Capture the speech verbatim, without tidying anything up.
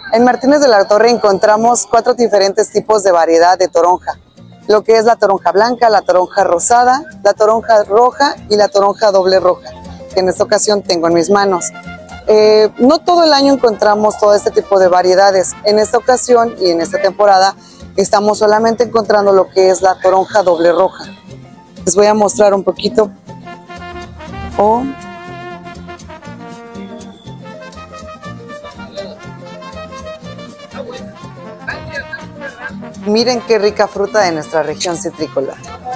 En Martínez de la Torre encontramos cuatro diferentes tipos de variedad de toronja, lo que es la toronja blanca, la toronja rosada, la toronja roja y la toronja doble roja, que en esta ocasión tengo en mis manos. Eh, no todo el año encontramos todo este tipo de variedades. En esta ocasión y en esta temporada estamos solamente encontrando lo que es la toronja doble roja. Les voy a mostrar un poquito. Oh. Miren qué rica fruta de nuestra región citrícola.